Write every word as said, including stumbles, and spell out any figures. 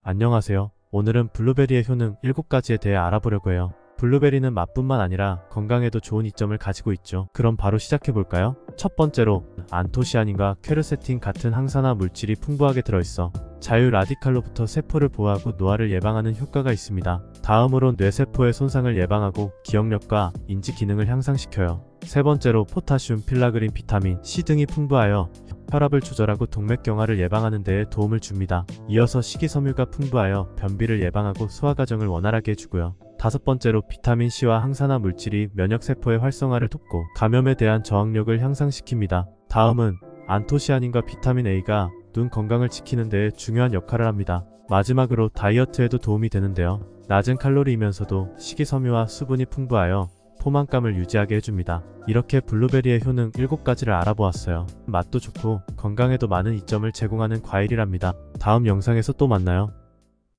안녕하세요. 오늘은 블루베리의 효능 일곱 가지에 대해 알아보려고 해요. 블루베리는 맛뿐만 아니라 건강에도 좋은 이점을 가지고 있죠. 그럼 바로 시작해볼까요? 첫 번째로 안토시아닌과 퀘르세틴 같은 항산화 물질이 풍부하게 들어있어 자유 라디칼로부터 세포를 보호하고 노화를 예방하는 효과가 있습니다. 다음으로 뇌세포의 손상을 예방하고 기억력과 인지 기능을 향상시켜요. 세 번째로 포타슘, 필라그린, 비타민 C 등이 풍부하여 혈압을 조절하고 동맥경화를 예방하는 데에 도움을 줍니다. 이어서 식이섬유가 풍부하여 변비를 예방하고 소화 과정을 원활하게 해주고요. 다섯 번째로 비타민 C와 항산화 물질이 면역세포의 활성화를 돕고 감염에 대한 저항력을 향상시킵니다. 다음은 안토시아닌과 비타민 A가 눈 건강을 지키는 데에 중요한 역할을 합니다. 마지막으로 다이어트에도 도움이 되는데요. 낮은 칼로리이면서도 식이섬유와 수분이 풍부하여 포만감을 유지하게 해줍니다. 이렇게 블루베리의 효능 일곱 가지를 알아보았어요. 맛도 좋고 건강에도 많은 이점을 제공하는 과일이랍니다. 다음 영상에서 또 만나요.